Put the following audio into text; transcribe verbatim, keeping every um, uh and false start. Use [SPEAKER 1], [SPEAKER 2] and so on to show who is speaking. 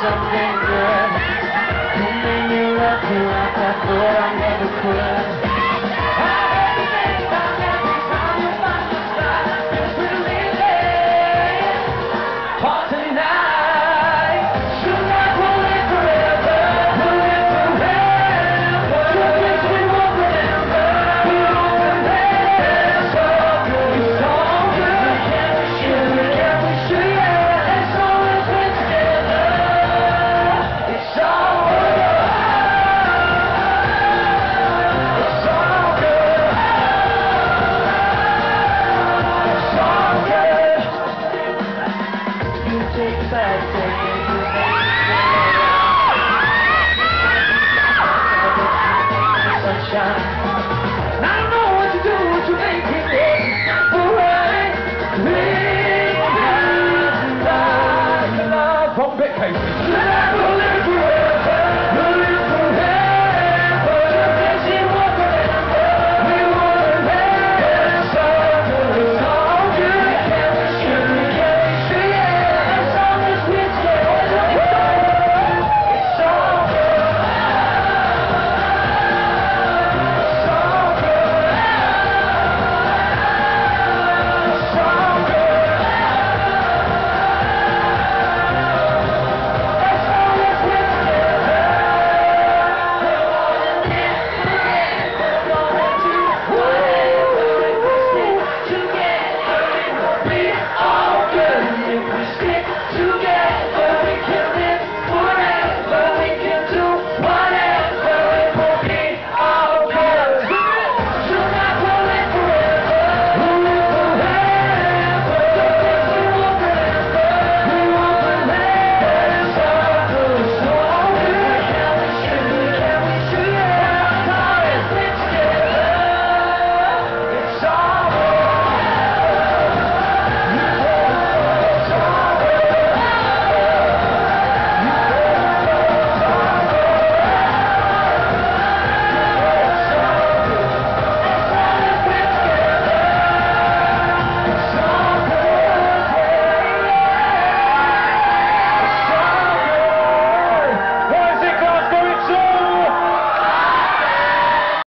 [SPEAKER 1] something good. You made me love you like I thought I never could. I had to make time every time you find your style. I feel relieved. For tonight, should I pull it forever? Pull it forever. Should this we won't remember? We won't remember. So good, it's so good. We can't be sure, we can't be sure, yeah. As long as we're together, it's all good. It's all good. It's all good. You take five seconds to make me sunshine. I don't know what you do, what you make me feel, but right, we have love, love from big